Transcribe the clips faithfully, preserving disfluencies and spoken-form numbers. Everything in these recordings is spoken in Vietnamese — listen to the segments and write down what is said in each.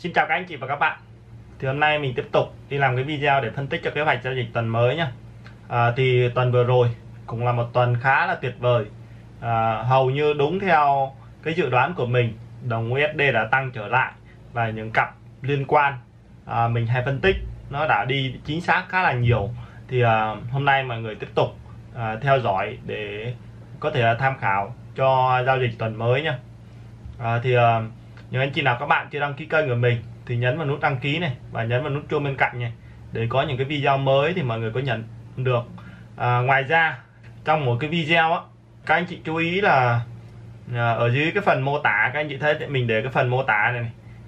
Xin chào các anh chị và các bạn. Thì hôm nay mình tiếp tục đi làm cái video để phân tích cho kế hoạch giao dịch tuần mới nhé. À, thì tuần vừa rồi cũng là một tuần khá là tuyệt vời. À, hầu như đúng theo cái dự đoán của mình, đồng u ét đê đã tăng trở lại và những cặp liên quan à, mình hay phân tích nó đã đi chính xác khá là nhiều. Thì à, hôm nay mọi người tiếp tục à, theo dõi để có thể là tham khảo cho giao dịch tuần mới nhé. À, thì à, những anh chị nào các bạn chưa đăng ký kênh của mình thì nhấn vào nút đăng ký này và nhấn vào nút chuông bên cạnh này để có những cái video mới thì mọi người có nhận được. À, ngoài ra trong một cái video á, các anh chị chú ý là à, ở dưới cái phần mô tả, các anh chị thấy mình để cái phần mô tả này, này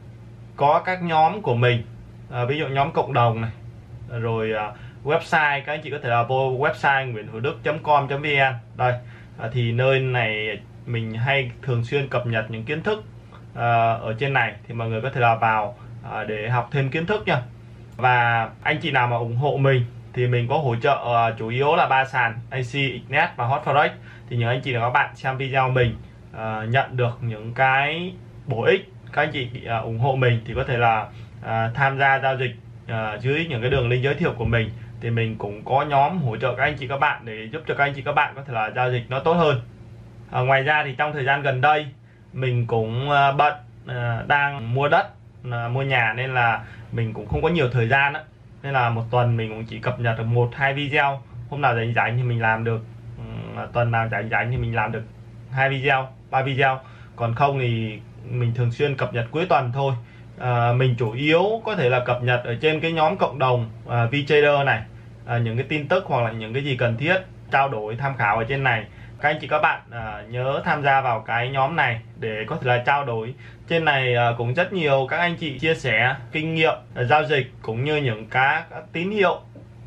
có các nhóm của mình, à, ví dụ nhóm cộng đồng này, rồi à, website. Các anh chị có thể là vô website nguyễn hữu đức chấm com chấm vn đây. À, thì nơi này mình hay thường xuyên cập nhật những kiến thức à, ở trên này, thì mọi người có thể là vào à, để học thêm kiến thức nha. Và anh chị nào mà ủng hộ mình thì mình có hỗ trợ uh, chủ yếu là ba sàn a xê, Xnet và Hotforex. Thì những anh chị và các bạn xem video mình uh, nhận được những cái bổ ích, các anh chị uh, ủng hộ mình thì có thể là uh, tham gia giao dịch uh, dưới những cái đường link giới thiệu của mình. Thì mình cũng có nhóm hỗ trợ các anh chị các bạn để giúp cho các anh chị các bạn có thể là giao dịch nó tốt hơn. Uh, ngoài ra thì trong thời gian gần đây mình cũng uh, bận uh, đang mua đất, uh, mua nhà, nên là mình cũng không có nhiều thời gian á. Nên là một tuần mình cũng chỉ cập nhật được một hai video. Hôm nào rảnh rảnh thì mình làm được, um, tuần nào rảnh rảnh thì mình làm được hai video, ba video. Còn không thì mình thường xuyên cập nhật cuối tuần thôi. À, mình chủ yếu có thể là cập nhật ở trên cái nhóm cộng đồng uh, vTrader này, à, những cái tin tức hoặc là những cái gì cần thiết trao đổi tham khảo ở trên này. Các anh chị các bạn à, nhớ tham gia vào cái nhóm này để có thể là trao đổi. Trên này à, cũng rất nhiều các anh chị chia sẻ kinh nghiệm à, giao dịch cũng như những các tín hiệu.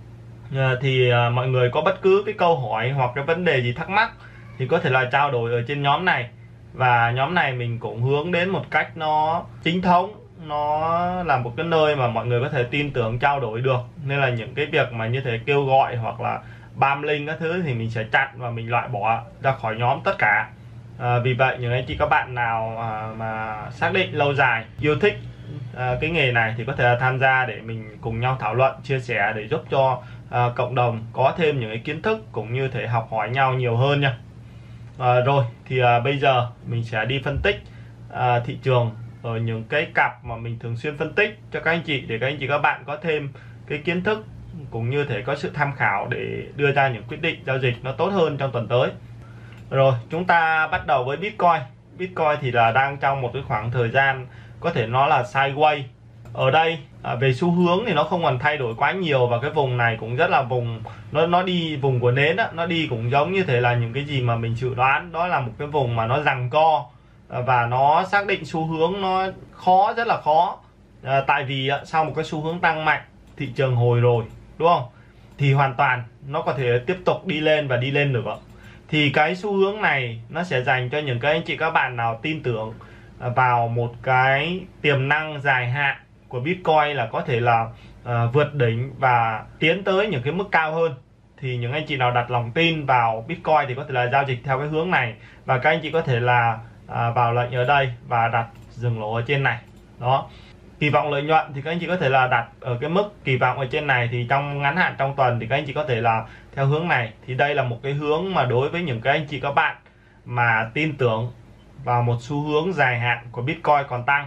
À, thì à, mọi người có bất cứ cái câu hỏi hoặc cái vấn đề gì thắc mắc thì có thể là trao đổi ở trên nhóm này. Và nhóm này mình cũng hướng đến một cách nó chính thống, nó là một cái nơi mà mọi người có thể tin tưởng trao đổi được. Nên là những cái việc mà như thế kêu gọi hoặc là bam link các thứ thì mình sẽ chặn và mình loại bỏ ra khỏi nhóm tất cả. À, vì vậy những anh chị các bạn nào à, mà xác định lâu dài yêu thích à, cái nghề này thì có thể là tham gia để mình cùng nhau thảo luận, chia sẻ để giúp cho à, cộng đồng có thêm những cái kiến thức cũng như thể học hỏi nhau nhiều hơn nha. À, rồi thì à, bây giờ mình sẽ đi phân tích à, thị trường ở những cái cặp mà mình thường xuyên phân tích cho các anh chị, để các anh chị các bạn có thêm cái kiến thức cũng như thể có sự tham khảo để đưa ra những quyết định giao dịch nó tốt hơn trong tuần tới. Rồi chúng ta bắt đầu với Bitcoin. Bitcoin thì là đang trong một cái khoảng thời gian có thể nó là sideways. Ở đây à, về xu hướng thì nó không còn thay đổi quá nhiều, và cái vùng này cũng rất là vùng nó nó đi vùng của nến á, nó đi cũng giống như thế là những cái gì mà mình dự đoán, đó là một cái vùng mà nó giằng co và nó xác định xu hướng nó khó, rất là khó. À, tại vì á, sau một cái xu hướng tăng mạnh, thị trường hồi rồi đúng không, thì hoàn toàn nó có thể tiếp tục đi lên và đi lên nữa. Thì cái xu hướng này nó sẽ dành cho những cái anh chị các bạn nào tin tưởng vào một cái tiềm năng dài hạn của Bitcoin là có thể là uh, vượt đỉnh và tiến tới những cái mức cao hơn. Thì những anh chị nào đặt lòng tin vào Bitcoin thì có thể là giao dịch theo cái hướng này, và các anh chị có thể là uh, vào lệnh ở đây và đặt dừng lỗ ở trên này đó. Kỳ vọng lợi nhuận thì các anh chị có thể là đặt ở cái mức kỳ vọng ở trên này, thì trong ngắn hạn trong tuần thì các anh chị có thể là theo hướng này. Thì đây là một cái hướng mà đối với những cái anh chị các bạn mà tin tưởng vào một xu hướng dài hạn của Bitcoin còn tăng.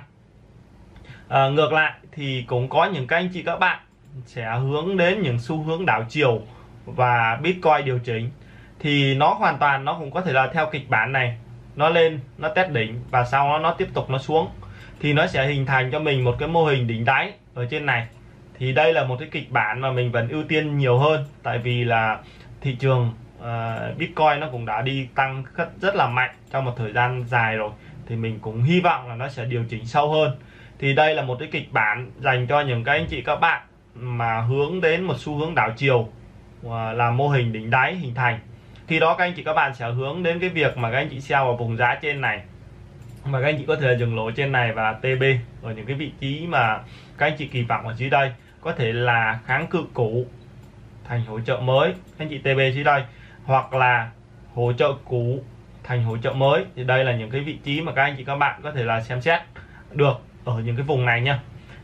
À, ngược lại thì cũng có những cái anh chị các bạn sẽ hướng đến những xu hướng đảo chiều và Bitcoin điều chỉnh. Thì nó hoàn toàn nó cũng có thể là theo kịch bản này, nó lên, nó test đỉnh và sau đó nó tiếp tục nó xuống, thì nó sẽ hình thành cho mình một cái mô hình đỉnh đáy ở trên này. Thì đây là một cái kịch bản mà mình vẫn ưu tiên nhiều hơn, tại vì là thị trường uh, Bitcoin nó cũng đã đi tăng rất là mạnh trong một thời gian dài rồi, thì mình cũng hy vọng là nó sẽ điều chỉnh sâu hơn. Thì đây là một cái kịch bản dành cho những cái anh chị các bạn mà hướng đến một xu hướng đảo chiều, uh, là mô hình đỉnh đáy hình thành. Khi đó các anh chị các bạn sẽ hướng đến cái việc mà các anh chị sell vào vùng giá trên này, mà các anh chị có thể dừng lỗ trên này và tê bê ở những cái vị trí mà các anh chị kỳ vọng ở dưới đây, có thể là kháng cự cũ thành hỗ trợ mới, các anh chị tê bê dưới đây, hoặc là hỗ trợ cũ thành hỗ trợ mới. Thì đây là những cái vị trí mà các anh chị các bạn có thể là xem xét được ở những cái vùng này nha.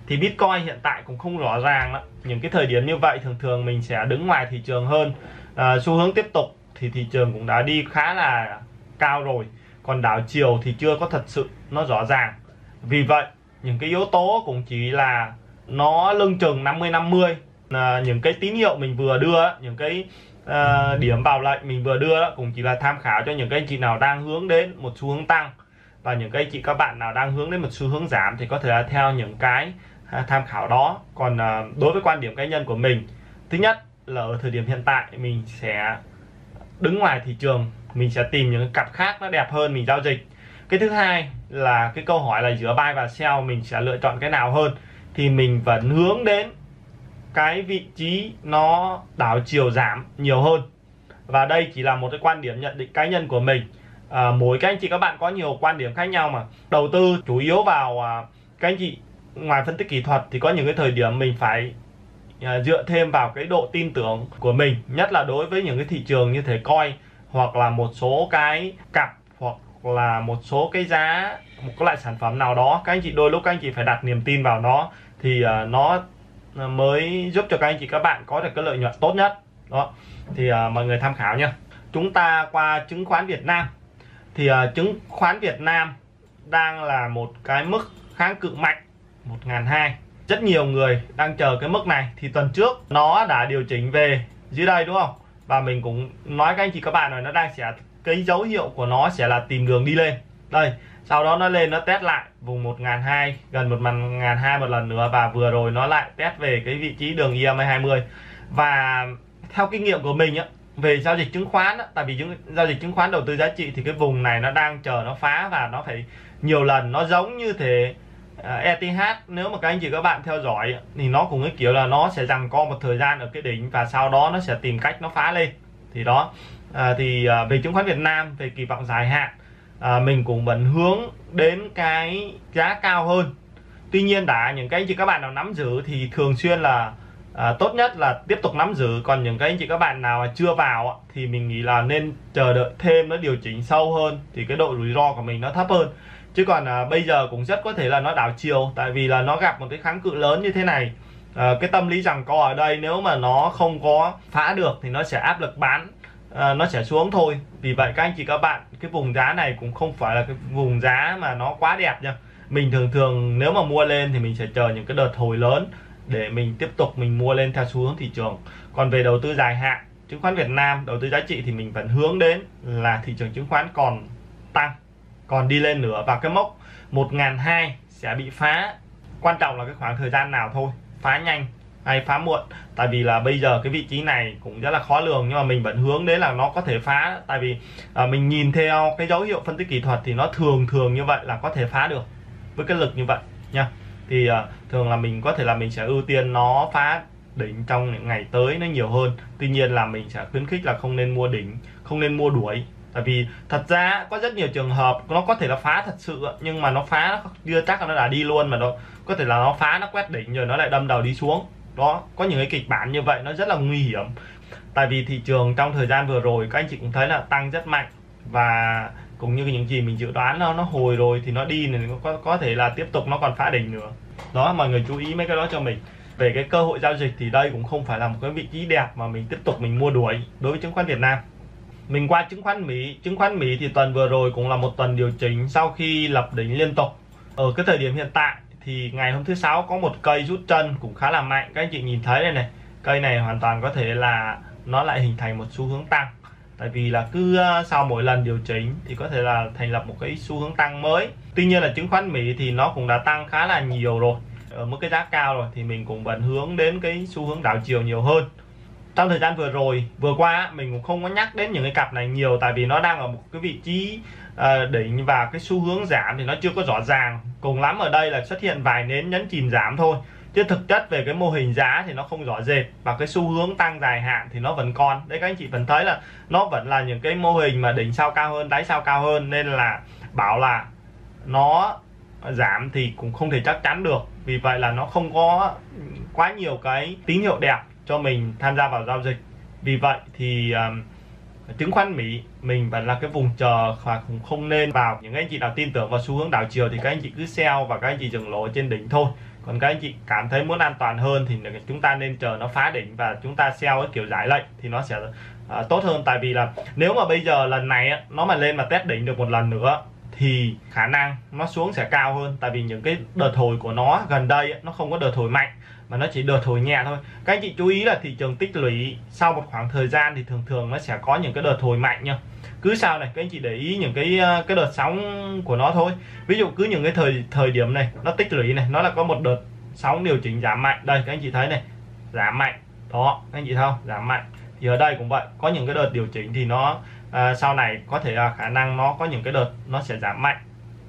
Thì Bitcoin hiện tại cũng không rõ ràng đó. Những cái thời điểm như vậy thường thường mình sẽ đứng ngoài thị trường hơn. à, Xu hướng tiếp tục thì thị trường cũng đã đi khá là cao rồi, còn đảo chiều thì chưa có thật sự nó rõ ràng. Vì vậy những cái yếu tố cũng chỉ là nó lưng chừng năm mươi năm mươi. à, Những cái tín hiệu mình vừa đưa, những cái à, điểm vào lệnh mình vừa đưa đó, cũng chỉ là tham khảo cho những cái anh chị nào đang hướng đến một xu hướng tăng, và những cái anh chị các bạn nào đang hướng đến một xu hướng giảm thì có thể là theo những cái à, tham khảo đó. Còn à, đối với quan điểm cá nhân của mình, thứ nhất là ở thời điểm hiện tại mình sẽ đứng ngoài thị trường, mình sẽ tìm những cái cặp khác nó đẹp hơn mình giao dịch. Cái thứ hai là cái câu hỏi là giữa buy và sell mình sẽ lựa chọn cái nào hơn, thì mình vẫn hướng đến cái vị trí nó đảo chiều giảm nhiều hơn. Và đây chỉ là một cái quan điểm nhận định cá nhân của mình. à, Mỗi các anh chị các bạn có nhiều quan điểm khác nhau mà. Đầu tư chủ yếu vào à, các anh chị ngoài phân tích kỹ thuật thì có những cái thời điểm mình phải à, dựa thêm vào cái độ tin tưởng của mình, nhất là đối với những cái thị trường như thể coin, hoặc là một số cái cặp, hoặc là một số cái giá, một cái loại sản phẩm nào đó. Các anh chị đôi lúc các anh chị phải đặt niềm tin vào nó thì à, nó mới giúp cho các anh chị các bạn có được cái lợi nhuận tốt nhất đó. Thì à, mọi người tham khảo nha. Chúng ta qua chứng khoán Việt Nam. Thì à, chứng khoán Việt Nam đang là một cái mức kháng cự mạnh một nghìn hai trăm. Rất nhiều người đang chờ cái mức này. Thì tuần trước nó đã điều chỉnh về dưới đây đúng không? Và mình cũng nói các anh chị các bạn rồi, nó đang sẽ cái dấu hiệu của nó sẽ là tìm đường đi lên. Đây, sau đó nó lên nó test lại vùng một nghìn hai trăm, gần một nghìn hai trăm một lần nữa, và vừa rồi nó lại test về cái vị trí đường e em a hai mươi. Và theo kinh nghiệm của mình á, về giao dịch chứng khoán á, tại vì những giao dịch chứng khoán đầu tư giá trị thì cái vùng này nó đang chờ nó phá, và nó phải nhiều lần. Nó giống như thế uh, e tê hát, nếu mà các anh chị các bạn theo dõi thì nó cũng cái kiểu là nó sẽ giằng co một thời gian ở cái đỉnh, và sau đó nó sẽ tìm cách nó phá lên. Thì đó, à, thì à, về chứng khoán Việt Nam, về kỳ vọng dài hạn, à, mình cũng vẫn hướng đến cái giá cao hơn. Tuy nhiên đã những cái anh chị các bạn nào nắm giữ thì thường xuyên là à, tốt nhất là tiếp tục nắm giữ. Còn những cái anh chị các bạn nào chưa vào thì mình nghĩ là nên chờ đợi thêm nó điều chỉnh sâu hơn, thì cái độ rủi ro của mình nó thấp hơn. Chứ còn à, bây giờ cũng rất có thể là nó đảo chiều, tại vì là nó gặp một cái kháng cự lớn như thế này. à, Cái tâm lý giằng co ở đây, nếu mà nó không có phá được thì nó sẽ áp lực bán, à, nó sẽ xuống thôi. Vì vậy các anh chị các bạn, cái vùng giá này cũng không phải là cái vùng giá mà nó quá đẹp nha. Mình thường thường nếu mà mua lên thì mình sẽ chờ những cái đợt hồi lớn để mình tiếp tục mình mua lên theo xu hướng thị trường. Còn về đầu tư dài hạn, chứng khoán Việt Nam, đầu tư giá trị thì mình vẫn hướng đến là thị trường chứng khoán còn tăng, còn đi lên nữa, và cái mốc một nghìn hai trăm sẽ bị phá. Quan trọng là cái khoảng thời gian nào thôi, phá nhanh hay phá muộn. Tại vì là bây giờ cái vị trí này cũng rất là khó lường, nhưng mà mình vẫn hướng đến là nó có thể phá. Tại vì à, mình nhìn theo cái dấu hiệu phân tích kỹ thuật thì nó thường thường như vậy là có thể phá được với cái lực như vậy nha. Thì à, thường là mình có thể là mình sẽ ưu tiên nó phá đỉnh trong những ngày tới nó nhiều hơn. Tuy nhiên là mình sẽ khuyến khích là không nên mua đỉnh, không nên mua đuổi. Tại vì thật ra có rất nhiều trường hợp nó có thể là phá thật sự, nhưng mà nó phá chưa chắc là nó đã đi luôn, mà nó có thể là nó phá, nó quét đỉnh rồi nó lại đâm đầu đi xuống. Đó, có những cái kịch bản như vậy nó rất là nguy hiểm. Tại vì thị trường trong thời gian vừa rồi các anh chị cũng thấy là tăng rất mạnh, và cũng như những gì mình dự đoán nó nó hồi rồi thì nó đi này, có, có thể là tiếp tục nó còn phá đỉnh nữa. Đó, mọi người chú ý mấy cái đó cho mình. Về cái cơ hội giao dịch thì đây cũng không phải là một cái vị trí đẹp mà mình tiếp tục mình mua đuổi đối với chứng khoán Việt Nam. Mình qua chứng khoán Mỹ. Chứng khoán Mỹ thì tuần vừa rồi cũng là một tuần điều chỉnh sau khi lập đỉnh liên tục. Ở cái thời điểm hiện tại thì ngày hôm thứ sáu có một cây rút chân cũng khá là mạnh. Các anh chị nhìn thấy đây này, cây này hoàn toàn có thể là nó lại hình thành một xu hướng tăng. Tại vì là cứ sau mỗi lần điều chỉnh thì có thể là thành lập một cái xu hướng tăng mới. Tuy nhiên là chứng khoán Mỹ thì nó cũng đã tăng khá là nhiều rồi, ở mức cái giá cao rồi, thì mình cũng vẫn hướng đến cái xu hướng đảo chiều nhiều hơn. Trong thời gian vừa rồi, vừa qua mình cũng không có nhắc đến những cái cặp này nhiều, tại vì nó đang ở một cái vị trí uh, đỉnh, và cái xu hướng giảm thì nó chưa có rõ ràng. Cùng lắm ở đây là xuất hiện vài nến nhấn chìm giảm thôi, chứ thực chất về cái mô hình giá thì nó không rõ rệt, và cái xu hướng tăng dài hạn thì nó vẫn còn. Đấy, các anh chị vẫn thấy là nó vẫn là những cái mô hình mà đỉnh sao cao hơn, đáy sao cao hơn, nên là bảo là nó giảm thì cũng không thể chắc chắn được. Vì vậy là nó không có quá nhiều cái tín hiệu đẹp cho mình tham gia vào giao dịch. Vì vậy thì um, chứng khoán Mỹ mình vẫn là cái vùng chờ và cũng không nên vào. Những anh chị nào tin tưởng vào xu hướng đảo chiều thì các anh chị cứ sell và các anh chị dừng lỗ trên đỉnh thôi. Còn các anh chị cảm thấy muốn an toàn hơn thì chúng ta nên chờ nó phá đỉnh và chúng ta sell cái kiểu giải lệnh thì nó sẽ uh, tốt hơn. Tại vì là nếu mà bây giờ lần này á, nó mà lên mà test đỉnh được một lần nữa thì khả năng nó xuống sẽ cao hơn. Tại vì những cái đợt hồi của nó gần đây á, nó không có đợt hồi mạnh mà nó chỉ đợt hồi nhẹ thôi. Các anh chị chú ý là thị trường tích lũy sau một khoảng thời gian thì thường thường nó sẽ có những cái đợt hồi mạnh nha. Cứ sau này các anh chị để ý những cái cái đợt sóng của nó thôi. Ví dụ cứ những cái thời thời điểm này nó tích lũy này, nó là có một đợt sóng điều chỉnh giảm mạnh. Đây các anh chị thấy này, giảm mạnh đó, các anh chị thấy không, giảm mạnh. Thì ở đây cũng vậy, có những cái đợt điều chỉnh thì nó à, sau này có thể là khả năng nó có những cái đợt nó sẽ giảm mạnh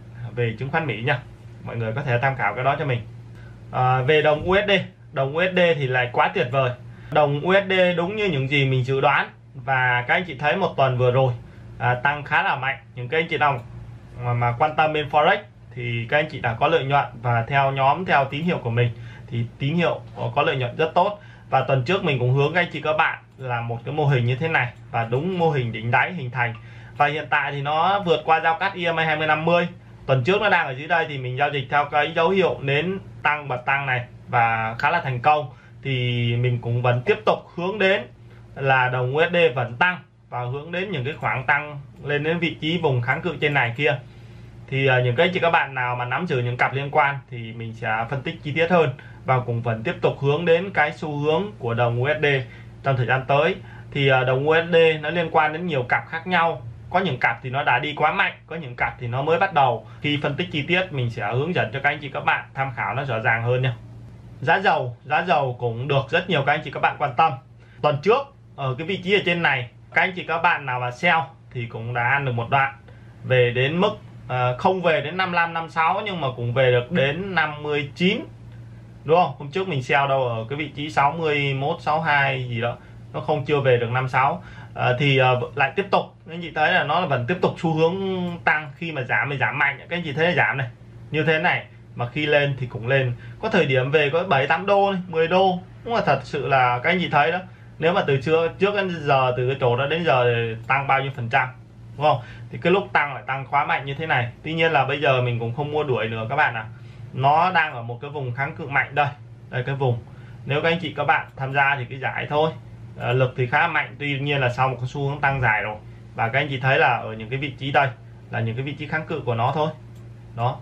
về chứng khoán Mỹ nha. Mọi người có thể tham khảo cái đó cho mình. À, về đồng u ét đê, đồng u ét đê thì lại quá tuyệt vời. Đồng u ét đê đúng như những gì mình dự đoán, và các anh chị thấy một tuần vừa rồi à, tăng khá là mạnh. Những cái anh chị nào mà, mà quan tâm bên forex thì các anh chị đã có lợi nhuận, và theo nhóm theo tín hiệu của mình thì tín hiệu có lợi nhuận rất tốt. Và tuần trước mình cũng hướng các anh chị các bạn là một cái mô hình như thế này, và đúng mô hình đỉnh đáy hình thành, và hiện tại thì nó vượt qua giao cắt e em a hai mươi năm mươi. Tuần trước nó đang ở dưới đây thì mình giao dịch theo cái dấu hiệu nến tăng bật tăng này và khá là thành công. Thì mình cũng vẫn tiếp tục hướng đến là đồng u ét đê vẫn tăng và hướng đến những cái khoảng tăng lên đến vị trí vùng kháng cự trên này kia. Thì uh, những cái chị các bạn nào mà nắm giữ những cặp liên quan thì mình sẽ phân tích chi tiết hơn, và cũng vẫn tiếp tục hướng đến cái xu hướng của đồng u ét đê trong thời gian tới. Thì uh, đồng u ét đê nó liên quan đến nhiều cặp khác nhau. Có những cặp thì nó đã đi quá mạnh, có những cặp thì nó mới bắt đầu. Khi phân tích chi tiết mình sẽ hướng dẫn cho các anh chị các bạn tham khảo nó rõ ràng hơn nha. Giá dầu, giá dầu cũng được rất nhiều các anh chị các bạn quan tâm. Tuần trước ở cái vị trí ở trên này, các anh chị các bạn nào mà sell thì cũng đã ăn được một đoạn, về đến mức uh, không về đến năm mươi lăm, năm mươi sáu nhưng mà cũng về được đến năm mươi chín, đúng không? Hôm trước mình sell đâu ở cái vị trí sáu mươi mốt, sáu mươi hai gì đó, nó không chưa về được năm mươi sáu. À, thì uh, lại tiếp tục, các anh chị thấy là nó vẫn tiếp tục xu hướng tăng. Khi mà giảm thì giảm mạnh, các anh chị thấy là giảm này như thế này, mà khi lên thì cũng lên, có thời điểm về có bảy tám đô này, mười đô. Cũng là thật sự là các anh chị thấy đó, nếu mà từ trước trước đến giờ, từ cái chỗ đó đến giờ thì tăng bao nhiêu phần trăm, đúng không? Thì cái lúc tăng lại tăng quá mạnh như thế này. Tuy nhiên là bây giờ mình cũng không mua đuổi nữa các bạn ạ. À. Nó đang ở một cái vùng kháng cự mạnh đây, đây cái vùng. Nếu các anh chị các bạn tham gia thì cái giải thôi. À, lực thì khá mạnh, tuy nhiên là sau một cái xu hướng tăng dài rồi, và các anh chị thấy là ở những cái vị trí đây là những cái vị trí kháng cự của nó thôi, đó,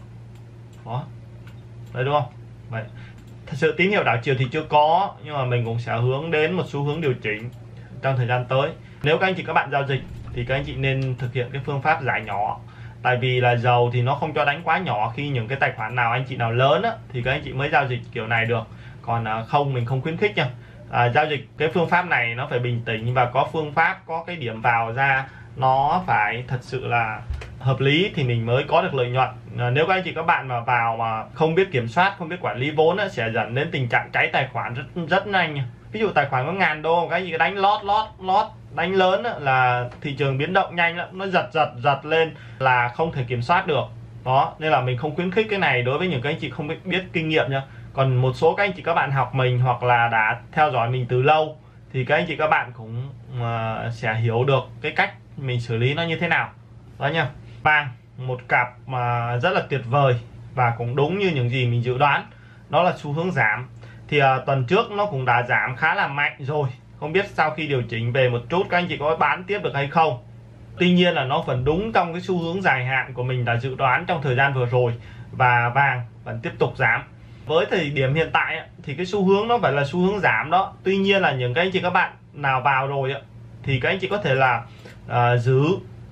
đó, đấy, đúng không? Vậy thật sự tín hiệu đảo chiều thì chưa có, nhưng mà mình cũng sẽ hướng đến một xu hướng điều chỉnh trong thời gian tới. Nếu các anh chị các bạn giao dịch thì các anh chị nên thực hiện cái phương pháp giải nhỏ. Tại vì là dầu thì nó không cho đánh quá nhỏ. Khi những cái tài khoản nào anh chị nào lớn á, thì các anh chị mới giao dịch kiểu này được, còn không mình không khuyến khích nha. À, giao dịch cái phương pháp này nó phải bình tĩnh và có phương pháp, có cái điểm vào ra nó phải thật sự là hợp lý thì mình mới có được lợi nhuận. À, nếu các anh chị các bạn mà vào mà không biết kiểm soát, không biết quản lý vốn á, sẽ dẫn đến tình trạng cháy tài khoản rất rất nhanh. Ví dụ tài khoản có ngàn đô, các anh chị đánh lót lót lót đánh lớn á, là thị trường biến động nhanh lắm, nó giật giật giật lên là không thể kiểm soát được. Đó, nên là mình không khuyến khích cái này đối với những các anh chị không biết, biết kinh nghiệm nha. Còn một số các anh chị các bạn học mình hoặc là đã theo dõi mình từ lâu thì các anh chị các bạn cũng uh, sẽ hiểu được cái cách mình xử lý nó như thế nào. Đó nha. Vàng, một cặp mà rất là tuyệt vời và cũng đúng như những gì mình dự đoán, đó là xu hướng giảm. Thì uh, tuần trước nó cũng đã giảm khá là mạnh rồi. Không biết sau khi điều chỉnh về một chút các anh chị có bán tiếp được hay không. Tuy nhiên là nó vẫn đúng trong cái xu hướng dài hạn của mình đã dự đoán trong thời gian vừa rồi, và vàng vẫn tiếp tục giảm. Với thời điểm hiện tại thì cái xu hướng nó phải là xu hướng giảm đó. Tuy nhiên là những cái anh chị các bạn nào vào rồi thì các anh chị có thể là uh, giữ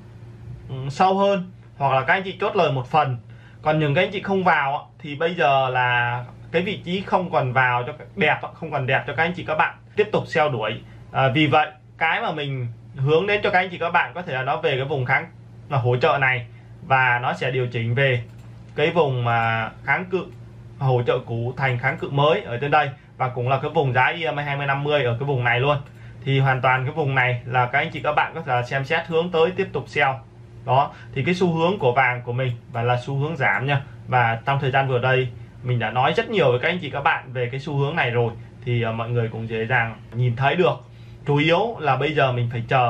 sâu hơn, hoặc là các anh chị chốt lời một phần. Còn những cái anh chị không vào thì bây giờ là cái vị trí không còn vào cho đẹp, không còn đẹp cho các anh chị các bạn tiếp tục xeo đuổi. À, vì vậy cái mà mình hướng đến cho các anh chị các bạn có thể là nó về cái vùng kháng là hỗ trợ này, và nó sẽ điều chỉnh về cái vùng mà kháng cự hỗ trợ cũ thành kháng cự mới ở trên đây, và cũng là cái vùng giá e em a hai mươi năm mươi ở cái vùng này luôn. Thì hoàn toàn cái vùng này là các anh chị các bạn có thể xem xét hướng tới tiếp tục sell. Đó, thì cái xu hướng của vàng của mình và là xu hướng giảm nha. Và trong thời gian vừa đây mình đã nói rất nhiều với các anh chị các bạn về cái xu hướng này rồi, thì uh, mọi người cũng dễ dàng nhìn thấy được. Chủ yếu là bây giờ mình phải chờ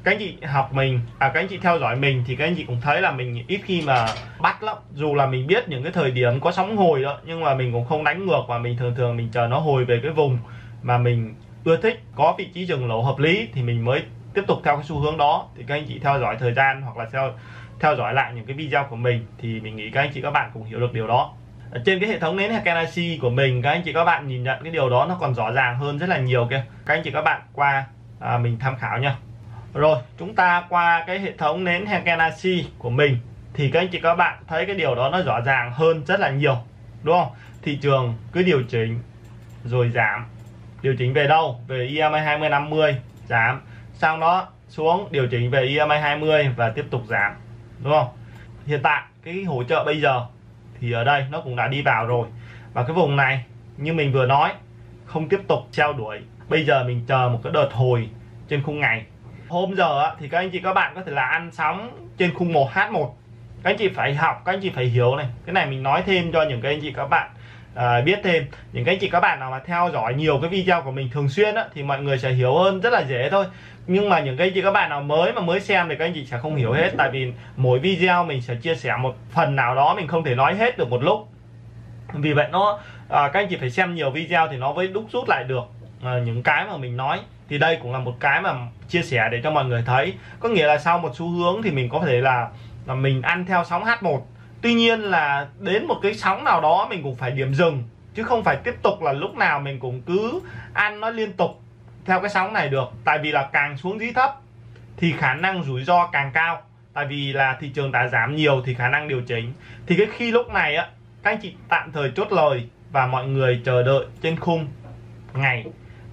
các anh chị học mình, à các anh chị theo dõi mình thì các anh chị cũng thấy là mình ít khi mà bắt lắm. Dù là mình biết những cái thời điểm có sóng hồi đó, nhưng mà mình cũng không đánh ngược, và mình thường thường mình chờ nó hồi về cái vùng mà mình ưa thích, có vị trí dừng lỗ hợp lý thì mình mới tiếp tục theo cái xu hướng đó. Thì các anh chị theo dõi thời gian hoặc là theo theo dõi lại những cái video của mình thì mình nghĩ các anh chị các bạn cũng hiểu được điều đó. Ở trên cái hệ thống nến Heiken của mình, các anh chị các bạn nhìn nhận cái điều đó nó còn rõ ràng hơn rất là nhiều kia. Các anh chị các bạn qua à, mình tham khảo nha. Rồi chúng ta qua cái hệ thống nến Heiken của mình thì các anh chị các bạn thấy cái điều đó nó rõ ràng hơn rất là nhiều, đúng không? Thị trường cứ điều chỉnh rồi giảm, điều chỉnh về đâu? Về e em a hai mươi năm mươi giảm, sau đó xuống điều chỉnh về e em a hai mươi và tiếp tục giảm, đúng không? Hiện tại cái hỗ trợ bây giờ thì ở đây nó cũng đã đi vào rồi, và cái vùng này như mình vừa nói không tiếp tục treo đuổi. Bây giờ mình chờ một cái đợt hồi trên khung ngày. Hôm giờ thì các anh chị các bạn có thể là ăn sóng trên khung một H một. Các anh chị phải học, các anh chị phải hiểu này. Cái này mình nói thêm cho những cái anh chị các bạn à, biết thêm. Những cái anh chị các bạn nào mà theo dõi nhiều cái video của mình thường xuyên á, thì mọi người sẽ hiểu hơn rất là dễ thôi. Nhưng mà những cái anh chị các bạn nào mới mà mới xem thì các anh chị sẽ không hiểu hết. Tại vì mỗi video mình sẽ chia sẻ một phần nào đó, mình không thể nói hết được một lúc. Vì vậy nó à, các anh chị phải xem nhiều video thì nó mới đúc rút lại được à, những cái mà mình nói. Thì đây cũng là một cái mà chia sẻ để cho mọi người thấy. Có nghĩa là sau một xu hướng thì mình có thể là, là mình ăn theo sóng H một. Tuy nhiên là đến một cái sóng nào đó mình cũng phải điểm dừng, chứ không phải tiếp tục là lúc nào mình cũng cứ ăn nó liên tục theo cái sóng này được. Tại vì là càng xuống dưới thấp thì khả năng rủi ro càng cao. Tại vì là thị trường đã giảm nhiều thì khả năng điều chỉnh. Thì cái khi lúc này á, các anh chị tạm thời chốt lời và mọi người chờ đợi trên khung ngày.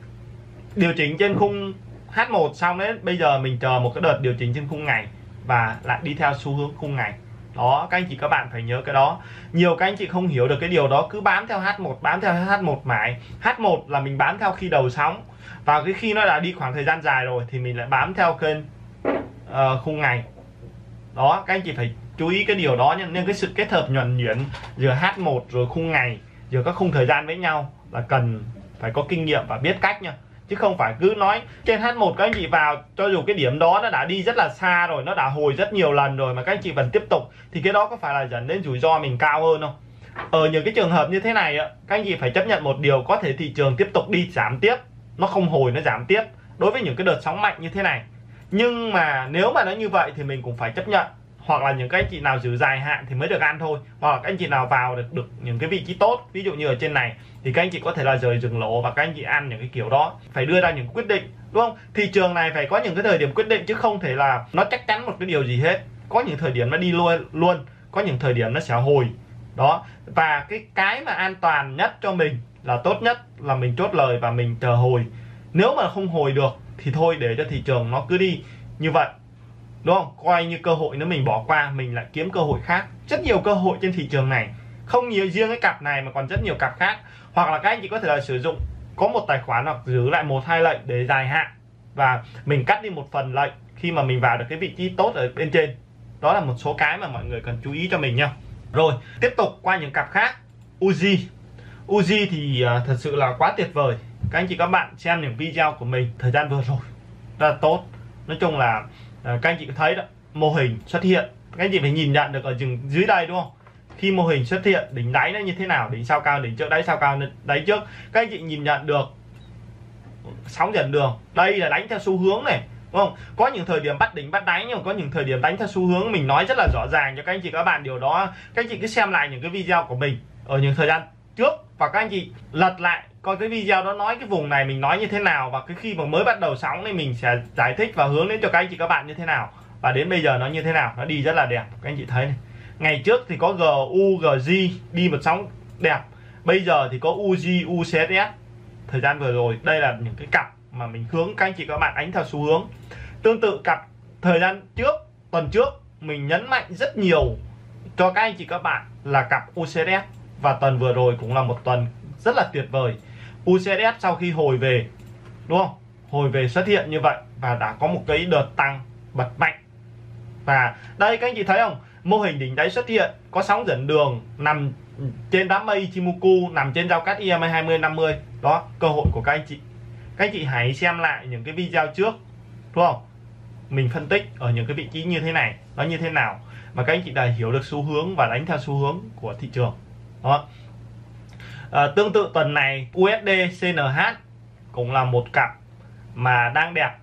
Điều chỉnh trên khung H một xong đấy, bây giờ mình chờ một cái đợt điều chỉnh trên khung ngày và lại đi theo xu hướng khung ngày. Đó, các anh chị các bạn phải nhớ cái đó. Nhiều các anh chị không hiểu được cái điều đó, cứ bám theo H một, bám theo H một mãi. H một là mình bám theo khi đầu sóng, và cái khi nó đã đi khoảng thời gian dài rồi thì mình lại bám theo kênh uh, khung ngày. Đó, các anh chị phải chú ý cái điều đó, nên cái sự kết hợp nhuần nhuyễn giữa H một rồi khung ngày, giữa các khung thời gian với nhau là cần phải có kinh nghiệm và biết cách nha. Chứ không phải cứ nói trên H một các anh chị vào, cho dù cái điểm đó nó đã đi rất là xa rồi, nó đã hồi rất nhiều lần rồi mà các anh chị vẫn tiếp tục, thì cái đó có phải là dẫn đến rủi ro mình cao hơn không? Ở những cái trường hợp như thế này, các anh chị phải chấp nhận một điều, có thể thị trường tiếp tục đi giảm tiếp, nó không hồi nó giảm tiếp đối với những cái đợt sóng mạnh như thế này. Nhưng mà nếu mà nó như vậy thì mình cũng phải chấp nhận, hoặc là những cái anh chị nào giữ dài hạn thì mới được ăn thôi, hoặc là các anh chị nào vào được, được những cái vị trí tốt, ví dụ như ở trên này thì các anh chị có thể là rời dừng lỗ và các anh chị ăn những cái kiểu đó. Phải đưa ra những quyết định, đúng không? Thị trường này phải có những cái thời điểm quyết định, chứ không thể là nó chắc chắn một cái điều gì hết. Có những thời điểm nó đi luôn luôn, có những thời điểm nó sẽ hồi đó. Và cái cái mà an toàn nhất cho mình là tốt nhất là mình chốt lời và mình chờ hồi. Nếu mà không hồi được thì thôi, để cho thị trường nó cứ đi như vậy, đúng không? Coi như cơ hội nếu mình bỏ qua, mình lại kiếm cơ hội khác. Rất nhiều cơ hội trên thị trường này, không nhiều riêng cái cặp này mà còn rất nhiều cặp khác. Hoặc là các anh chị có thể là sử dụng có một tài khoản hoặc giữ lại một hai lệnh để dài hạn, và mình cắt đi một phần lệnh khi mà mình vào được cái vị trí tốt ở bên trên. Đó là một số cái mà mọi người cần chú ý cho mình nha. Rồi tiếp tục qua những cặp khác. Uzi Uzi thì uh, thật sự là quá tuyệt vời. Các anh chị các bạn xem những video của mình thời gian vừa rồi rất là tốt. Nói chung là uh, các anh chị thấy đó, mô hình xuất hiện, các anh chị phải nhìn nhận được ở dưới đây, đúng không? Khi mô hình xuất hiện, đỉnh đáy nó như thế nào, đỉnh sao cao, đỉnh trước, đáy sao cao, đáy trước, các anh chị nhìn nhận được sóng dẫn đường. Đây là đánh theo xu hướng này, đúng không? Có những thời điểm bắt đỉnh bắt đáy, nhưng mà có những thời điểm đánh theo xu hướng. Mình nói rất là rõ ràng cho các anh chị các bạn điều đó. Các anh chị cứ xem lại những cái video của mình ở những thời gian trước, và các anh chị lật lại coi cái video đó nói cái vùng này mình nói như thế nào, và cái khi mà mới bắt đầu sóng thì mình sẽ giải thích và hướng đến cho các anh chị các bạn như thế nào, và đến bây giờ nó như thế nào. Nó đi rất là đẹp, các anh chị thấy này. Ngày trước thì có giê u giê giê đi một sóng đẹp, bây giờ thì có u giê u xê ét ét. Thời gian vừa rồi đây là những cái cặp mà mình hướng các anh chị các bạn đánh theo xu hướng. Tương tự cặp thời gian trước, tuần trước mình nhấn mạnh rất nhiều cho các anh chị các bạn là cặp u xê ét ét, và tuần vừa rồi cũng là một tuần rất là tuyệt vời. u xê ét ét sau khi hồi về, đúng không? Hồi về xuất hiện như vậy và đã có một cái đợt tăng bật mạnh. Và đây các anh chị thấy không? Mô hình đỉnh đáy xuất hiện, có sóng dẫn đường nằm trên đám mây Ichimoku, nằm trên giao cắt e em a hai mươi năm mươi. Đó, cơ hội của các anh chị. Các anh chị hãy xem lại những cái video trước, đúng không? mình phân tích ở những cái vị trí như thế này nó như thế nào mà các anh chị đã hiểu được xu hướng và đánh theo xu hướng của thị trường đó. À, tương tự tuần này u ét đê xê en hát cũng là một cặp mà đang đẹp,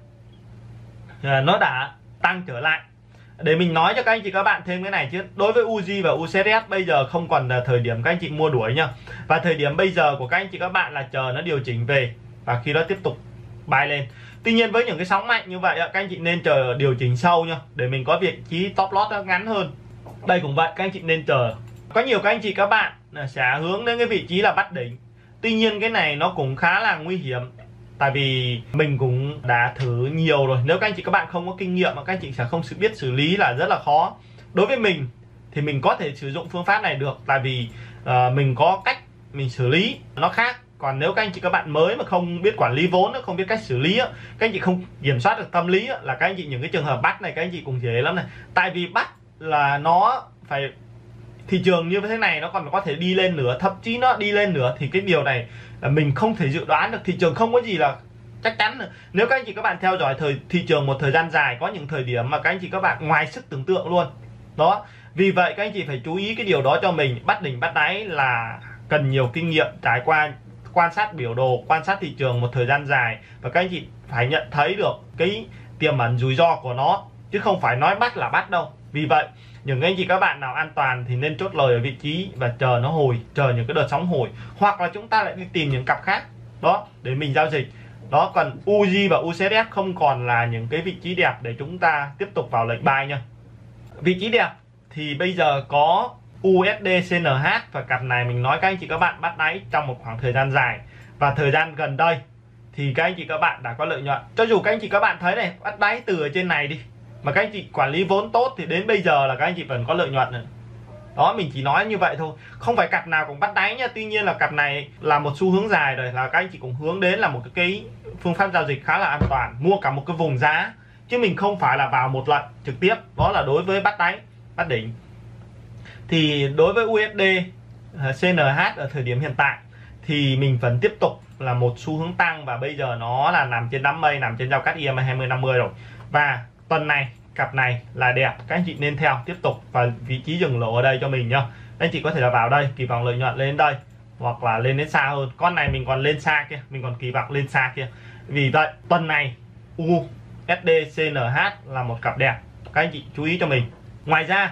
à, nó đã tăng trở lại. Để mình nói cho các anh chị các bạn thêm cái này chứ, đối với u giê và u xê ét bây giờ không còn là thời điểm các anh chị mua đuổi nha, và thời điểm bây giờ của các anh chị các bạn là chờ nó điều chỉnh về và khi đó tiếp tục bay lên. Tuy nhiên với những cái sóng mạnh như vậy các anh chị nên chờ điều chỉnh sâu nha, để mình có vị trí top loss nó ngắn hơn. Đây cũng vậy, các anh chị nên chờ. Có nhiều các anh chị các bạn sẽ hướng đến cái vị trí là bắt đỉnh, tuy nhiên cái này nó cũng khá là nguy hiểm, tại vì mình cũng đã thử nhiều rồi. Nếu các anh chị các bạn không có kinh nghiệm mà các anh chị sẽ không sự biết xử lý là rất là khó. Đối với mình thì mình có thể sử dụng phương pháp này được, tại vì uh, mình có cách mình xử lý nó khác. Còn nếu các anh chị các bạn mới mà không biết quản lý vốn, không biết cách xử lý, các anh chị không kiểm soát được tâm lý, là các anh chị những cái trường hợp bắt này các anh chị cũng dễ lắm này. Tại vì bắt là nó phải, thị trường như thế này nó còn có thể đi lên nữa, thậm chí nó đi lên nữa, thì cái điều này là mình không thể dự đoán được. Thị trường không có gì là chắc chắn nữa. Nếu các anh chị các bạn theo dõi thời thị trường một thời gian dài, có những thời điểm mà các anh chị các bạn ngoài sức tưởng tượng luôn đó. Vì vậy các anh chị phải chú ý cái điều đó cho mình. Bắt đỉnh bắt đáy là cần nhiều kinh nghiệm, trải qua quan sát biểu đồ, quan sát thị trường một thời gian dài, và các anh chị phải nhận thấy được cái tiềm ẩn rủi ro của nó, chứ không phải nói bắt là bắt đâu. Vì vậy những anh chị các bạn nào an toàn thì nên chốt lời ở vị trí và chờ nó hồi, chờ những cái đợt sóng hồi, hoặc là chúng ta lại đi tìm những cặp khác đó để mình giao dịch đó. Còn u giê và u xê ét không còn là những cái vị trí đẹp để chúng ta tiếp tục vào lệnh buy nha. Vị trí đẹp thì bây giờ có u ét đê xê en hát, và cặp này mình nói các anh chị các bạn bắt đáy trong một khoảng thời gian dài, và thời gian gần đây thì các anh chị các bạn đã có lợi nhuận. Cho dù các anh chị các bạn thấy này, bắt đáy từ ở trên này đi mà các anh chị quản lý vốn tốt thì đến bây giờ là các anh chị vẫn có lợi nhuận nữa. Đó, mình chỉ nói như vậy thôi, không phải cặp nào cũng bắt đáy nha. Tuy nhiên là cặp này là một xu hướng dài rồi, là các anh chị cũng hướng đến là một cái, cái phương pháp giao dịch khá là an toàn, mua cả một cái vùng giá, chứ mình không phải là vào một lần trực tiếp. Đó là đối với bắt đáy, bắt đỉnh. Thì đối với u ét đê xê en hát ở thời điểm hiện tại thì mình vẫn tiếp tục là một xu hướng tăng, và bây giờ nó là nằm trên đám mây, nằm trên giao cắt e em a hai mươi năm mươi rồi. Và tuần này cặp này là đẹp, các anh chị nên theo tiếp tục, và vị trí dừng lỗ ở đây cho mình nhá. Anh chị có thể là vào đây kỳ vọng lợi nhuận lên đây, hoặc là lên đến xa hơn. Con này mình còn lên xa kia, mình còn kỳ vọng lên xa kia. Vì vậy tuần này u ét đê xê en hát là một cặp đẹp, các anh chị chú ý cho mình. Ngoài ra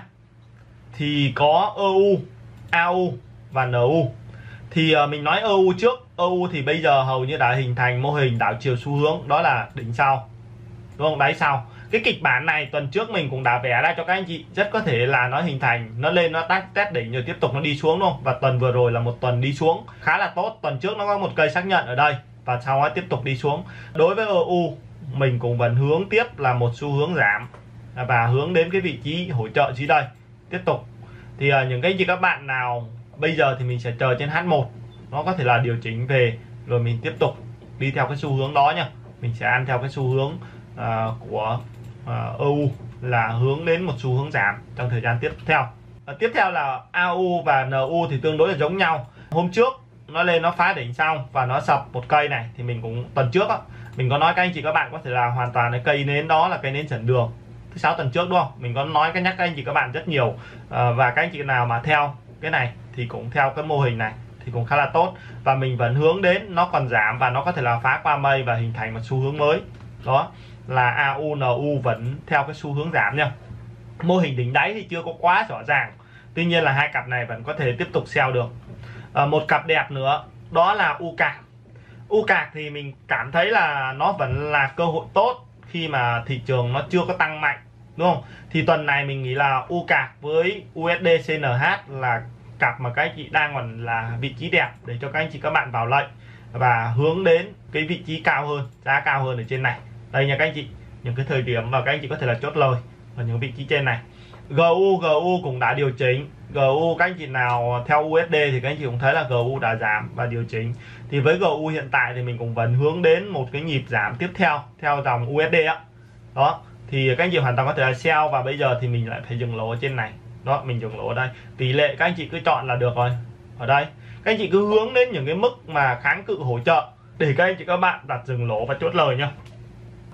thì có e u, a u và en u. Thì uh, mình nói e u trước. e u thì bây giờ hầu như đã hình thành mô hình đảo chiều xu hướng, đó là đỉnh sau, đúng không, đáy sau. Cái kịch bản này tuần trước mình cũng đã vẽ ra cho các anh chị, rất có thể là nó hình thành, nó lên nó test test đỉnh rồi tiếp tục nó đi xuống luôn. Và tuần vừa rồi là một tuần đi xuống khá là tốt. Tuần trước nó có một cây xác nhận ở đây và sau đó tiếp tục đi xuống. Đối với e u mình cũng vẫn hướng tiếp là một xu hướng giảm, và hướng đến cái vị trí hỗ trợ dưới đây tiếp tục. Thì uh, những cái gì các bạn nào bây giờ thì mình sẽ chờ trên hát một, nó có thể là điều chỉnh về rồi mình tiếp tục đi theo cái xu hướng đó nha. Mình sẽ ăn theo cái xu hướng uh, của uh, e u là hướng đến một xu hướng giảm trong thời gian tiếp theo. uh, Tiếp theo là a u và en u thì tương đối là giống nhau. Hôm trước nó lên nó phá đỉnh xong và nó sập một cây này, thì mình cũng tuần trước đó, mình có nói các anh chị các bạn có thể là hoàn toàn cái cây nến đó là cây nến dẫn đường thứ sáu tuần trước, đúng không? Mình có nói cái nhắc các anh chị các bạn rất nhiều, à, và các anh chị nào mà theo cái này thì cũng theo cái mô hình này thì cũng khá là tốt, và mình vẫn hướng đến nó còn giảm và nó có thể là phá qua mây và hình thành một xu hướng mới. Đó là a u, en u vẫn theo cái xu hướng giảm nha. Mô hình đỉnh đáy thì chưa có quá rõ ràng, tuy nhiên là hai cặp này vẫn có thể tiếp tục sell được. À, một cặp đẹp nữa đó là u cạc. U cạc thì mình cảm thấy là nó vẫn là cơ hội tốt khi mà thị trường nó chưa có tăng mạnh, đúng không? Thì tuần này mình nghĩ là u cạc với u ét đê xê en hát là cặp mà các anh chị đang còn là vị trí đẹp để cho các anh chị các bạn vào lệnh và hướng đến cái vị trí cao hơn, giá cao hơn ở trên này. Đây nha các anh chị, những cái thời điểm mà các anh chị có thể là chốt lời ở những vị trí trên này. giê u, giê u cũng đã điều chỉnh. giê u các anh chị nào theo u ét đê thì các anh chị cũng thấy là giê u đã giảm và điều chỉnh. Thì với giê u hiện tại thì mình cũng vẫn hướng đến một cái nhịp giảm tiếp theo theo dòng u ét đê á. Đó, thì các anh chị hoàn toàn có thể là sell, và bây giờ thì mình lại phải dừng lỗ ở trên này. Đó, mình dừng lỗ ở đây. Tỷ lệ các anh chị cứ chọn là được rồi. Ở đây, các anh chị cứ hướng đến những cái mức mà kháng cự hỗ trợ để các anh chị các bạn đặt dừng lỗ và chốt lời nhá.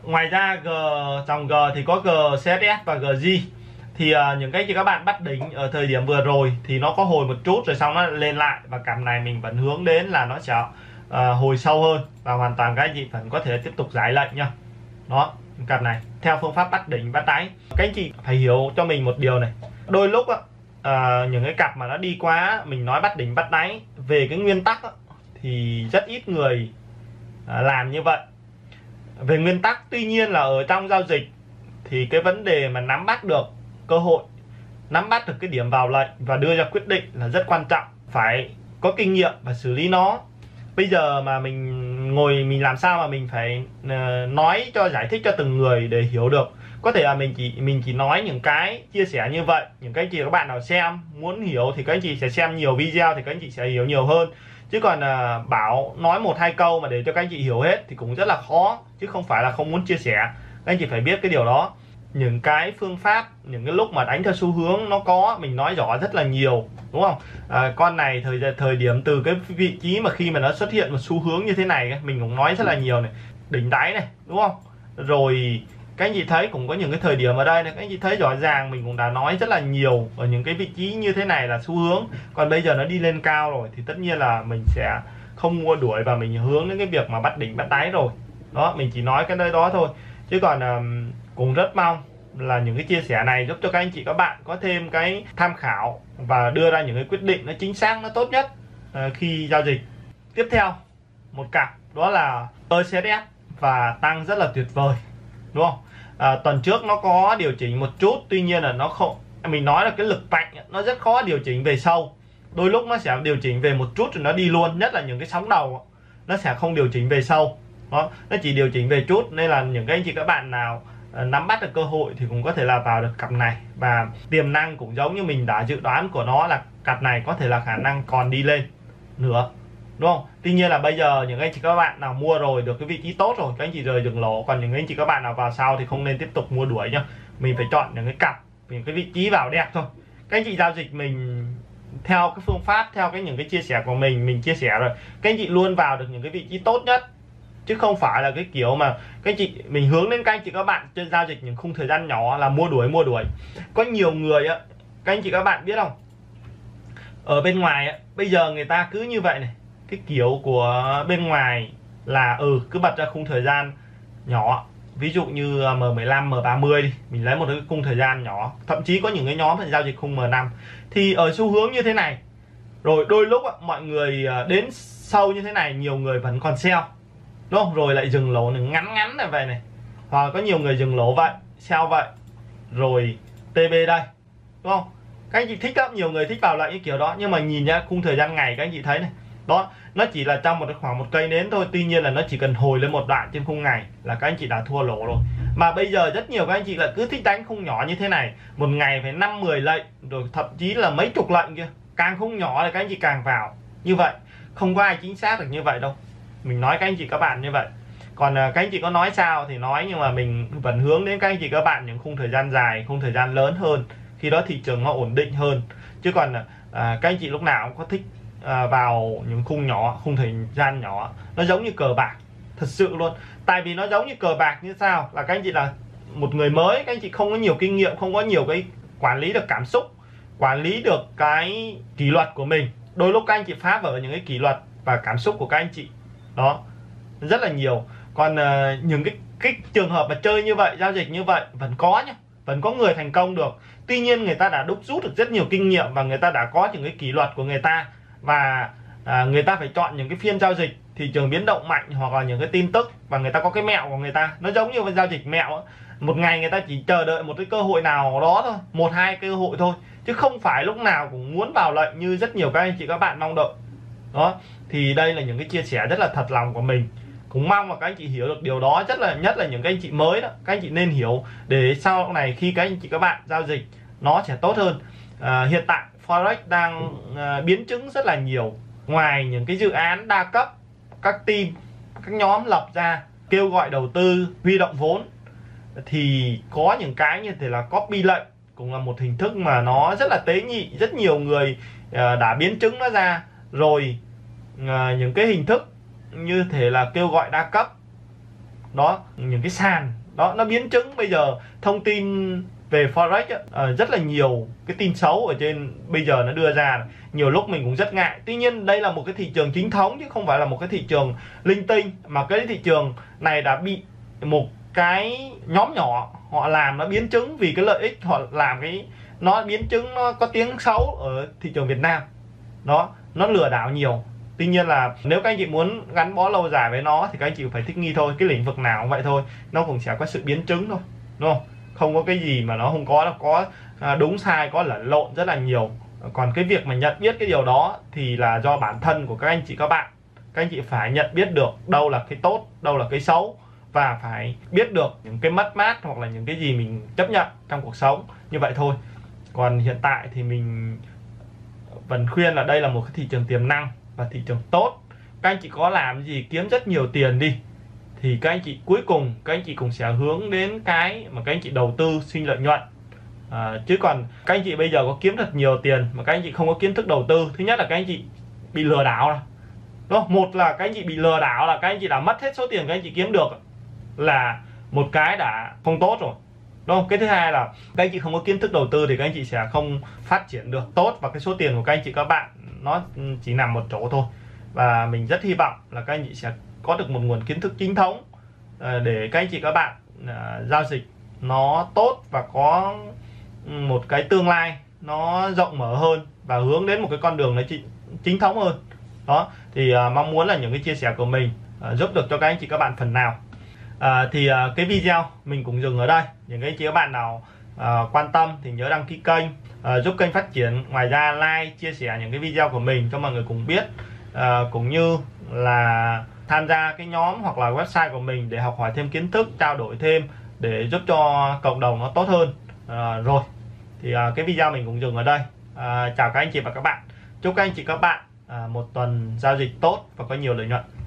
Ngoài ra G dòng G thì có G xê ét ét và giê giê. Thì uh, những cái gì các bạn bắt đỉnh ở thời điểm vừa rồi thì nó có hồi một chút rồi xong nó lên lại, và cặp này mình vẫn hướng đến là nó sẽ uh, hồi sâu hơn, và hoàn toàn các anh chị vẫn có thể tiếp tục giải lệnh nha. Đó, cặp này theo phương pháp bắt đỉnh bắt đáy. Các anh chị phải hiểu cho mình một điều này, đôi lúc á, uh, những cái cặp mà nó đi quá, mình nói bắt đỉnh bắt đáy về cái nguyên tắc á, thì rất ít người uh, làm như vậy về nguyên tắc. Tuy nhiên là ở trong giao dịch thì cái vấn đề mà nắm bắt được cơ hội, nắm bắt được cái điểm vào lệnh và đưa ra quyết định là rất quan trọng. Phải có kinh nghiệm và xử lý nó. Bây giờ mà mình ngồi mình làm sao mà mình phải uh, nói cho, giải thích cho từng người để hiểu được. Có thể là mình chỉ mình chỉ nói những cái chia sẻ như vậy, những cái gì các bạn nào xem muốn hiểu thì các anh chị sẽ xem nhiều video thì các anh chị sẽ hiểu nhiều hơn. Chứ còn uh, bảo nói một hai câu mà để cho các anh chị hiểu hết thì cũng rất là khó, chứ không phải là không muốn chia sẻ. Các anh chị phải biết cái điều đó. Những cái phương pháp, những cái lúc mà đánh theo xu hướng nó có, mình nói rõ rất là nhiều, đúng không? À, con này thời thời điểm từ cái vị trí mà khi mà nó xuất hiện một xu hướng như thế này, mình cũng nói rất là nhiều này, đỉnh đáy này, đúng không? Rồi các anh chị thấy cũng có những cái thời điểm ở đây này, các anh chị thấy rõ ràng mình cũng đã nói rất là nhiều ở những cái vị trí như thế này là xu hướng. Còn bây giờ nó đi lên cao rồi thì tất nhiên là mình sẽ không mua đuổi và mình hướng đến cái việc mà bắt đỉnh bắt đáy rồi. Đó, mình chỉ nói cái nơi đó thôi. Chứ còn um, cũng rất mong là những cái chia sẻ này giúp cho các anh chị các bạn có thêm cái tham khảo và đưa ra những cái quyết định nó chính xác, nó tốt nhất uh, khi giao dịch. Tiếp theo một cặp đó là e xê ét ét và tăng rất là tuyệt vời, đúng không? À, tuần trước nó có điều chỉnh một chút, tuy nhiên là nó không, mình nói là cái lực mạnh nó rất khó điều chỉnh về sâu. Đôi lúc nó sẽ điều chỉnh về một chút rồi nó đi luôn, nhất là những cái sóng đầu nó sẽ không điều chỉnh về sâu. Đó, nó chỉ điều chỉnh về chút, nên là những cái anh chị các bạn nào uh, nắm bắt được cơ hội thì cũng có thể là vào được cặp này. Và tiềm năng cũng giống như mình đã dự đoán của nó là cặp này có thể là khả năng còn đi lên nữa, đúng không? Tuy nhiên là bây giờ những anh chị các bạn nào mua rồi được cái vị trí tốt rồi, các anh chị rời dừng lỗ. Còn những anh chị các bạn nào vào sau thì không nên tiếp tục mua đuổi nhá. Mình phải chọn những cái cặp, những cái vị trí vào đẹp thôi. Các anh chị giao dịch mình theo cái phương pháp, theo cái những cái chia sẻ của mình mình chia sẻ rồi, các anh chị luôn vào được những cái vị trí tốt nhất, chứ không phải là cái kiểu mà các anh chị mình hướng đến các anh chị các bạn trên giao dịch những khung thời gian nhỏ là mua đuổi mua đuổi. Có nhiều người á, các anh chị các bạn biết không, ở bên ngoài á, bây giờ người ta cứ như vậy này, cái kiểu của bên ngoài là ừ cứ bật ra khung thời gian nhỏ, ví dụ như M mười lăm, M ba mươi đi, mình lấy một cái khung thời gian nhỏ, thậm chí có những cái nhóm giao dịch khung M năm, thì ở xu hướng như thế này rồi đôi lúc á, mọi người đến sâu như thế này nhiều người vẫn còn sell, đúng không? Rồi lại dừng lỗ ngắn ngắn này vậy này, hoặc có nhiều người dừng lỗ vậy, sell vậy, rồi tê bê đây, đúng không? Các anh chị thích lắm, nhiều người thích vào lại cái kiểu đó. Nhưng mà nhìn ra khung thời gian ngày các anh chị thấy này, đó nó chỉ là trong một khoảng một cây nến thôi, tuy nhiên là nó chỉ cần hồi lên một đoạn trên khung ngày là các anh chị đã thua lỗ rồi. Mà bây giờ rất nhiều các anh chị là cứ thích đánh khung nhỏ như thế này, một ngày phải năm mười lệnh, rồi thậm chí là mấy chục lệnh kia, càng khung nhỏ là các anh chị càng vào. Như vậy không có ai chính xác được như vậy đâu, mình nói các anh chị các bạn như vậy. Còn các anh chị có nói sao thì nói, nhưng mà mình vẫn hướng đến các anh chị các bạn những khung thời gian dài, khung thời gian lớn hơn, khi đó thị trường nó ổn định hơn. Chứ còn à, các anh chị lúc nào cũng có thích à, vào những khung nhỏ, khung thời gian nhỏ, nó giống như cờ bạc thật sự luôn. Tại vì nó giống như cờ bạc như sao, là các anh chị là một người mới, các anh chị không có nhiều kinh nghiệm, không có nhiều cái quản lý được cảm xúc, quản lý được cái kỷ luật của mình. Đôi lúc các anh chị phá vỡ những cái kỷ luật và cảm xúc của các anh chị đó rất là nhiều. Còn uh, những cái, cái trường hợp mà chơi như vậy, giao dịch như vậy vẫn có nhá, vẫn có người thành công được. Tuy nhiên người ta đã đúc rút được rất nhiều kinh nghiệm và người ta đã có những cái kỷ luật của người ta, và à, người ta phải chọn những cái phiên giao dịch thị trường biến động mạnh hoặc là những cái tin tức, và người ta có cái mẹo của người ta. Nó giống như với giao dịch mẹo ấy. Một ngày người ta chỉ chờ đợi một cái cơ hội nào đó thôi, một hai cơ hội thôi, chứ không phải lúc nào cũng muốn vào lệnh như rất nhiều các anh chị các bạn mong đợi. Đó, thì đây là những cái chia sẻ rất là thật lòng của mình. Cũng mong mà các anh chị hiểu được điều đó, rất là nhất là những cái anh chị mới đó, các anh chị nên hiểu để sau này khi các anh chị các bạn giao dịch nó sẽ tốt hơn. À, hiện tại Forex đang à, biến chứng rất là nhiều. Ngoài những cái dự án đa cấp, các team, các nhóm lập ra kêu gọi đầu tư, huy động vốn, thì có những cái như thế là copy lệnh, cũng là một hình thức mà nó rất là tế nhị. Rất nhiều người à, đã biến chứng nó ra rồi. À, những cái hình thức như thế là kêu gọi đa cấp, đó, những cái sàn đó nó biến chứng. Bây giờ thông tin về forex ấy, uh, rất là nhiều cái tin xấu ở trên bây giờ nó đưa ra, nhiều lúc mình cũng rất ngại. Tuy nhiên đây là một cái thị trường chính thống chứ không phải là một cái thị trường linh tinh, mà cái thị trường này đã bị một cái nhóm nhỏ họ làm nó biến chứng vì cái lợi ích, họ làm cái nó biến chứng, nó có tiếng xấu ở thị trường Việt Nam đó, nó lừa đảo nhiều. Tuy nhiên là nếu các anh chị muốn gắn bó lâu dài với nó thì các anh chị phải thích nghi thôi. Cái lĩnh vực nào cũng vậy thôi, nó cũng sẽ có sự biến chứng thôi, đúng không? Không có cái gì mà nó không có, nó có đúng sai, có lẫn lộn rất là nhiều. Còn cái việc mà nhận biết cái điều đó thì là do bản thân của các anh chị các bạn. Các anh chị phải nhận biết được đâu là cái tốt, đâu là cái xấu, và phải biết được những cái mất mát hoặc là những cái gì mình chấp nhận trong cuộc sống, như vậy thôi. Còn hiện tại thì mình vẫn khuyên là đây là một cái thị trường tiềm năng và thị trường tốt. Các anh chị có làm gì kiếm rất nhiều tiền đi thì các anh chị cuối cùng các anh chị cũng sẽ hướng đến cái mà các anh chị đầu tư sinh lợi nhuận. À, chứ còn các anh chị bây giờ có kiếm thật nhiều tiền mà các anh chị không có kiến thức đầu tư, thứ nhất là các anh chị bị lừa đảo rồi, đúng không? Một là các anh chị bị lừa đảo là các anh chị đã mất hết số tiền các anh chị kiếm được, là một cái đã không tốt rồi, đúng không? Cái thứ hai là các anh chị không có kiến thức đầu tư thì các anh chị sẽ không phát triển được tốt, và cái số tiền của các anh chị các bạn nó chỉ nằm một chỗ thôi. Và mình rất hy vọng là các anh chị sẽ có được một nguồn kiến thức chính thống để các anh chị các bạn giao dịch nó tốt và có một cái tương lai nó rộng mở hơn và hướng đến một cái con đường nó chính thống hơn. Đó thì uh, mong muốn là những cái chia sẻ của mình uh, giúp được cho các anh chị các bạn phần nào. Uh, thì uh, cái video mình cũng dừng ở đây. Những cái anh chị các bạn nào uh, quan tâm thì nhớ đăng ký kênh, uh, giúp kênh phát triển. Ngoài ra like, chia sẻ những cái video của mình cho mọi người cùng biết, uh, cũng như là tham gia cái nhóm hoặc là website của mình để học hỏi thêm kiến thức, trao đổi thêm để giúp cho cộng đồng nó tốt hơn. Uh, rồi thì uh, cái video mình cũng dừng ở đây. Uh, chào các anh chị và các bạn. Chúc các anh chị các bạn uh, một tuần giao dịch tốt và có nhiều lợi nhuận.